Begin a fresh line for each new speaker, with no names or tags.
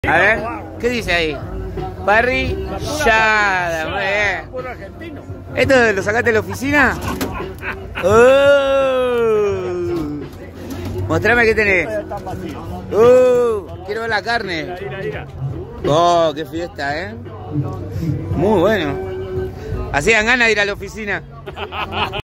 A ver, ¿qué dice ahí? Parrillada, muy bien. ¿Esto lo sacaste de la oficina? Mostrame qué tenés. Quiero ver la carne. Oh, qué fiesta, muy bueno. Hacían ganas de ir a la oficina.